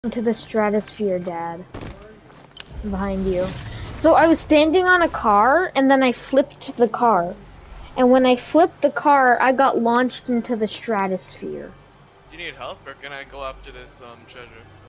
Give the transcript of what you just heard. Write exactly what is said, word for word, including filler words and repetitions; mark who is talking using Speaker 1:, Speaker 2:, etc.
Speaker 1: Into the stratosphere, Dad. Behind you. So I was standing on a car, and then I flipped the car. And when I flipped the car, I got launched into the stratosphere.
Speaker 2: Do you need help, or can I go after this um treasure?